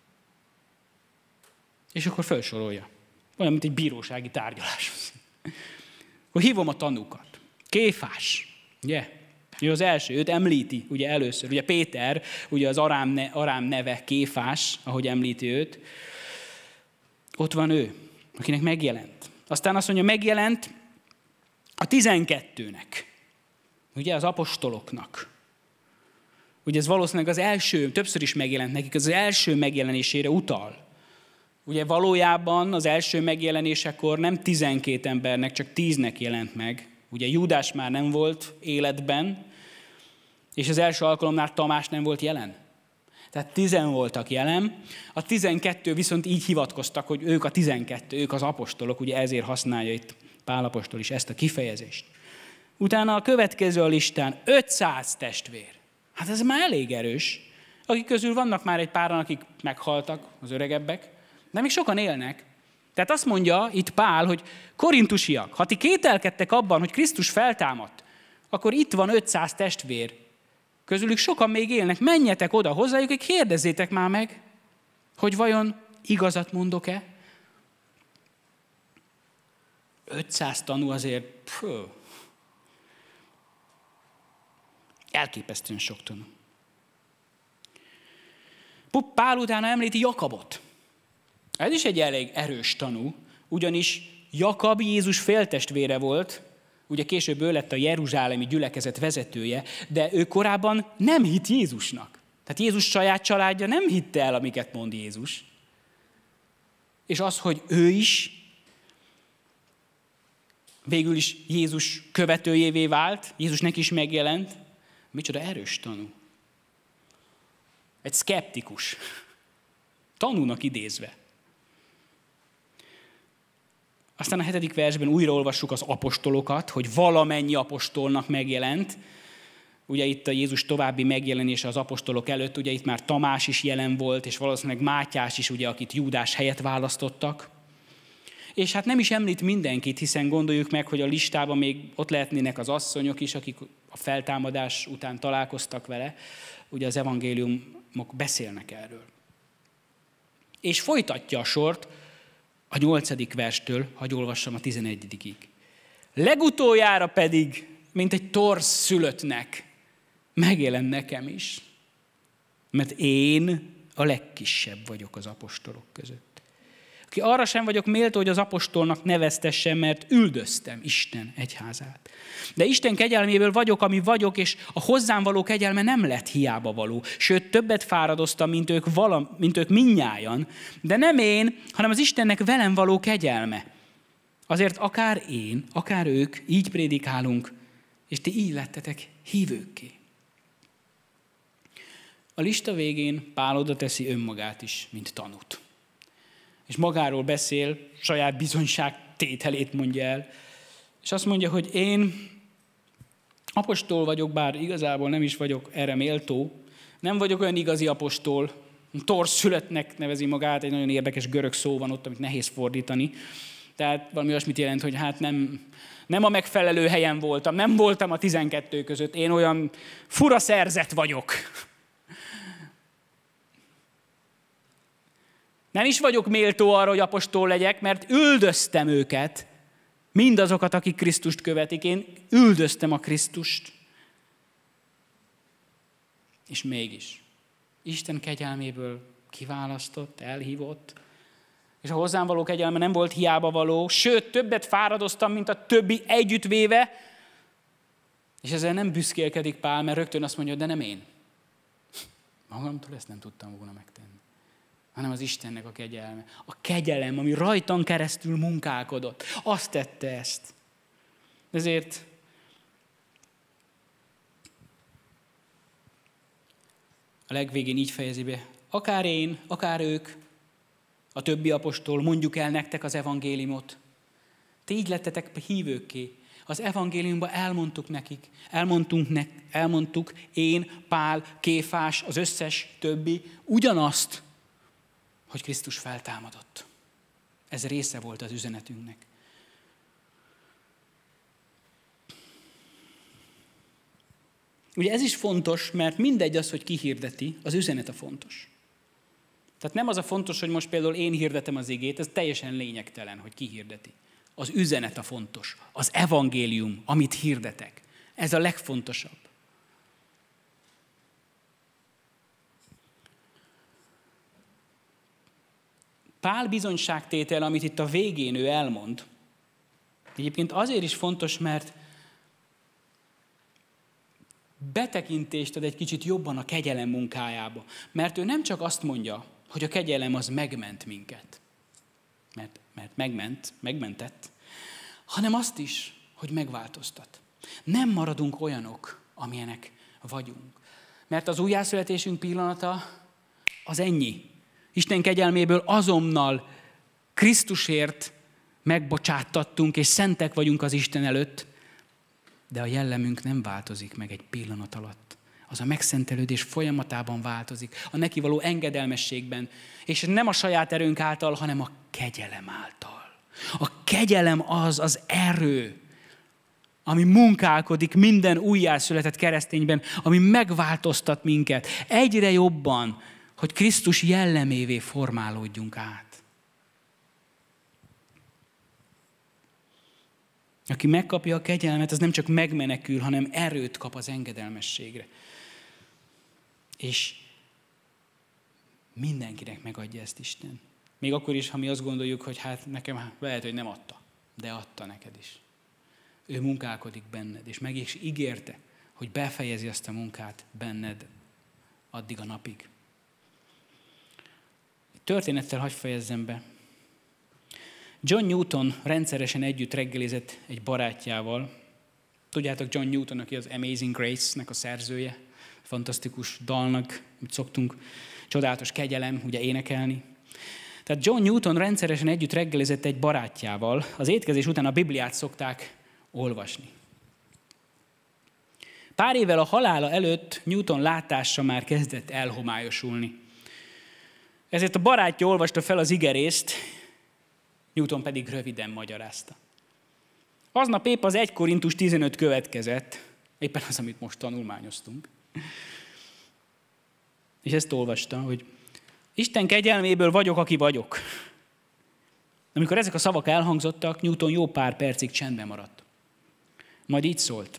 És akkor felsorolja. Olyan, mint egy bírósági tárgyalás. Akkor hívom a tanúkat. Kéfás, ugye? Ő az első, őt említi, ugye először. Ugye Péter, ugye az arám, ne, arám neve Kéfás, ahogy említi őt. Ott van ő, akinek megjelent. Aztán azt mondja, megjelent a tizenkettőnek. Ugye az apostoloknak. Ugye ez valószínűleg az első, többször is megjelent nekik, az első megjelenésére utal. Ugye valójában az első megjelenésekor nem tizenkét embernek, csak tíznek jelent meg. Ugye Júdás már nem volt életben, és az első alkalomnál Tamás nem volt jelen. Tehát tizen voltak jelen, a tizenkettő viszont így hivatkoztak, hogy ők a tizenkettő, ők az apostolok, ugye ezért használja itt Pál apostol is ezt a kifejezést. Utána a következő a listán ötszáz testvér. Hát ez már elég erős. Akik közül vannak már egy páran, akik meghaltak, az öregebbek, de még sokan élnek. Tehát azt mondja itt Pál, hogy korintusiak, ha ti kételkedtek abban, hogy Krisztus feltámadt, akkor itt van ötszáz testvér. Közülük sokan még élnek, menjetek oda hozzájuk, és kérdezzétek már meg, hogy vajon igazat mondok-e? ötszáz tanú azért, pff, elképesztően sok tanú. Pál utána említi Jakabot. Ez is egy elég erős tanú, ugyanis Jakab Jézus féltestvére volt, ugye később ő lett a jeruzsálemi gyülekezet vezetője, de ő korábban nem hitt Jézusnak. Tehát Jézus saját családja nem hitte el, amiket mond Jézus. És az, hogy ő is végül is Jézus követőjévé vált, Jézusnek is megjelent, micsoda erős tanú. Egy szkeptikus. Tanúnak idézve. Aztán a hetedik versben újra olvassuk az apostolokat, hogy valamennyi apostolnak megjelent. Ugye itt a Jézus további megjelenése az apostolok előtt, ugye itt már Tamás is jelen volt, és valószínűleg Mátyás is, ugye, akit Júdás helyett választottak. És hát nem is említ mindenkit, hiszen gondoljuk meg, hogy a listában még ott lehetnének az asszonyok is, akik a feltámadás után találkoztak vele. Ugye az evangéliumok beszélnek erről. És folytatja a sort a nyolcadik verstől, hadd olvassam a tizenegyedikig. Legutoljára pedig, mint egy torz szülöttnek, megjelent nekem is, mert én a legkisebb vagyok az apostolok között. Aki arra sem vagyok méltó, hogy az apostolnak neveztessen, mert üldöztem Isten egyházát. De Isten kegyelméből vagyok, ami vagyok, és a hozzám való kegyelme nem lett hiába való. Sőt, többet fáradoztam, mint ők, vala, mint ők mindnyájan. De nem én, hanem az Istennek velem való kegyelme. Azért akár én, akár ők, így prédikálunk, és ti így lettetek hívőkké. A lista végén Pál oda teszi önmagát is, mint tanút. És magáról beszél, saját bizonyságtételét mondja el, és azt mondja, hogy én apostol vagyok, bár igazából nem is vagyok erre méltó, nem vagyok olyan igazi apostol, torszülöttnek nevezi magát, egy nagyon érdekes görög szó van ott, amit nehéz fordítani, tehát valami olyasmit jelent, hogy hát nem, nem a megfelelő helyen voltam, nem voltam a tizenkettő között, én olyan fura szerzet vagyok. Nem is vagyok méltó arra, hogy apostol legyek, mert üldöztem őket, mindazokat, akik Krisztust követik. Én üldöztem a Krisztust. És mégis Isten kegyelméből kiválasztott, elhívott, és a hozzám való kegyelme nem volt hiába való, sőt, többet fáradoztam, mint a többi együttvéve, és ezzel nem büszkélkedik Pál, mert rögtön azt mondja, de nem én. Magamtól ezt nem tudtam volna megtenni, hanem az Istennek a kegyelme. A kegyelem, ami rajtan keresztül munkálkodott, azt tette ezt. Ezért a legvégén így fejezi be, akár én, akár ők, a többi apostol, mondjuk el nektek az evangéliumot. Ti így lettetek hívőkké. Az evangéliumban elmondtuk nekik, elmondtunk, ne, elmondtuk én, Pál, Kéfás, az összes többi ugyanazt, hogy Krisztus feltámadott. Ez része volt az üzenetünknek. Ugye ez is fontos, mert mindegy az, hogy ki hirdeti, az üzenet a fontos. Tehát nem az a fontos, hogy most például én hirdetem az igét, ez teljesen lényegtelen, hogy ki hirdeti. Az üzenet a fontos, az evangélium, amit hirdetek. Ez a legfontosabb. Pál bizonyságtétel, amit itt a végén ő elmond, egyébként azért is fontos, mert betekintést ad egy kicsit jobban a kegyelem munkájába. Mert ő nem csak azt mondja, hogy a kegyelem az megment minket, mert, mert megment, megmentett, hanem azt is, hogy megváltoztat. Nem maradunk olyanok, amilyenek vagyunk. Mert az újjászületésünk pillanata az ennyi. Isten kegyelméből azonnal Krisztusért megbocsáttattunk, és szentek vagyunk az Isten előtt, de a jellemünk nem változik meg egy pillanat alatt. Az a megszentelődés folyamatában változik, a neki való engedelmességben, és nem a saját erőnk által, hanem a kegyelem által. A kegyelem az az erő, ami munkálkodik minden újjászületett keresztényben, ami megváltoztat minket egyre jobban, hogy Krisztus jellemévé formálódjunk át. Aki megkapja a kegyelmet, az nem csak megmenekül, hanem erőt kap az engedelmességre. És mindenkinek megadja ezt Isten. Még akkor is, ha mi azt gondoljuk, hogy hát nekem lehet, hogy nem adta, de adta neked is. Ő munkálkodik benned, és meg is ígérte, hogy befejezi azt a munkát benned addig a napig. Történettel hadd fejezzem be. John Newton rendszeresen együtt reggelizett egy barátjával. Tudjátok, John Newton, aki az Amazing Grace-nek a szerzője, fantasztikus dalnak, amit szoktunk, csodálatos kegyelem, ugye énekelni. Tehát John Newton rendszeresen együtt reggelizett egy barátjával. Az étkezés után a Bibliát szokták olvasni. Pár évvel a halála előtt Newton látása már kezdett elhomályosulni. Ezért a barátja olvasta fel az igerészt, Newton pedig röviden magyarázta. Aznap épp az egy Korintus tizenöt következett, éppen az, amit most tanulmányoztunk. És ezt olvasta, hogy Isten kegyelméből vagyok, aki vagyok. Amikor ezek a szavak elhangzottak, Newton jó pár percig csendben maradt. Majd így szólt.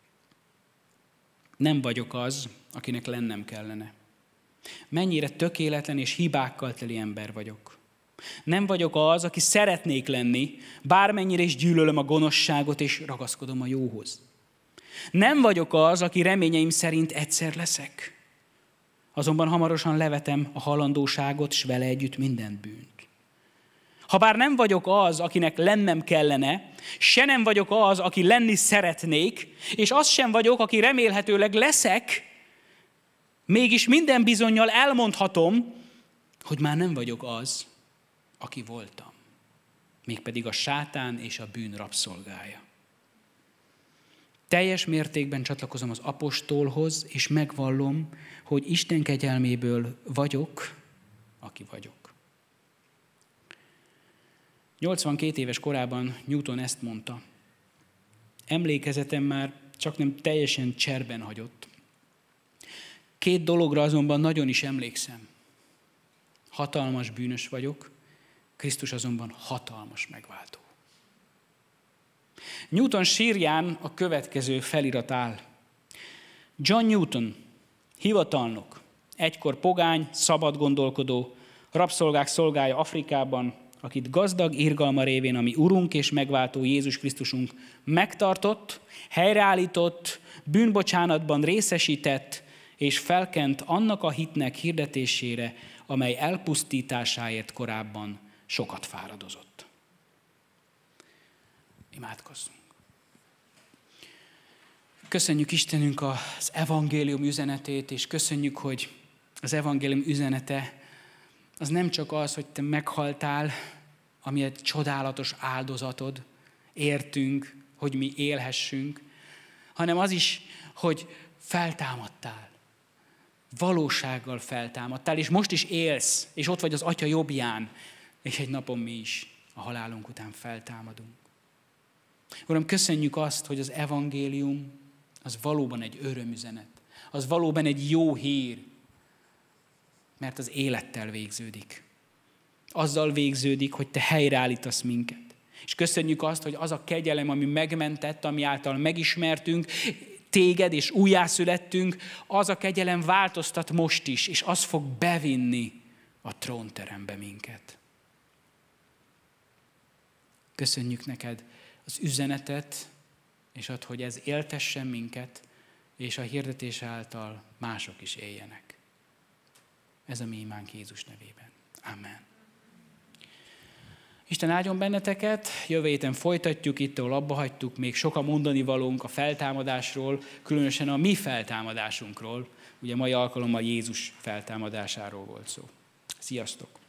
Nem vagyok az, akinek lennem kellene. Mennyire tökéletlen és hibákkal teli ember vagyok. Nem vagyok az, aki szeretnék lenni, bármennyire is gyűlölöm a gonoszságot és ragaszkodom a jóhoz. Nem vagyok az, aki reményeim szerint egyszer leszek. Azonban hamarosan levetem a halandóságot, s vele együtt minden bűnt. Habár nem vagyok az, akinek lennem kellene, se nem vagyok az, aki lenni szeretnék, és az sem vagyok, aki remélhetőleg leszek, mégis minden bizonnyal elmondhatom, hogy már nem vagyok az, aki voltam. Mégpedig a sátán és a bűn rabszolgája. Teljes mértékben csatlakozom az apostolhoz, és megvallom, hogy Isten kegyelméből vagyok, aki vagyok. nyolcvankét éves korában Newton ezt mondta. Emlékezetem már csak nem teljesen cserben hagyott. Két dologra azonban nagyon is emlékszem. Hatalmas bűnös vagyok, Krisztus azonban hatalmas megváltó. Newton sírján a következő felirat áll. John Newton, hivatalnok, egykor pogány, szabad gondolkodó, rabszolgák szolgája Afrikában, akit gazdag irgalma révén, ami Urunk és megváltó Jézus Krisztusunk megtartott, helyreállított, bűnbocsánatban részesített, és felkent annak a hitnek hirdetésére, amely elpusztításáért korábban sokat fáradozott. Imádkozzunk. Köszönjük Istenünk az evangélium üzenetét, és köszönjük, hogy az evangélium üzenete az nem csak az, hogy te meghaltál, ami egy csodálatos áldozatod, értünk, hogy mi élhessünk, hanem az is, hogy feltámadtál. Valósággal feltámadtál, és most is élsz, és ott vagy az Atya jobbján, és egy napon mi is a halálunk után feltámadunk. Uram, köszönjük azt, hogy az evangélium az valóban egy örömüzenet, az valóban egy jó hír, mert az élettel végződik. Azzal végződik, hogy te helyreállítasz minket. És köszönjük azt, hogy az a kegyelem, ami megmentett, ami által megismertünk, téged és újjászülettünk, az a kegyelem változtat most is, és az fog bevinni a trónterembe minket. Köszönjük neked az üzenetet, és ad, hogy ez éltessen minket, és a hirdetés által mások is éljenek. Ez a mi imánk Jézus nevében. Amen. Isten áldjon benneteket, jövő héten folytatjuk, itt, ahol abba hagytuk, még sok a mondani valónk a feltámadásról, különösen a mi feltámadásunkról. Ugye mai alkalommal Jézus feltámadásáról volt szó. Sziasztok!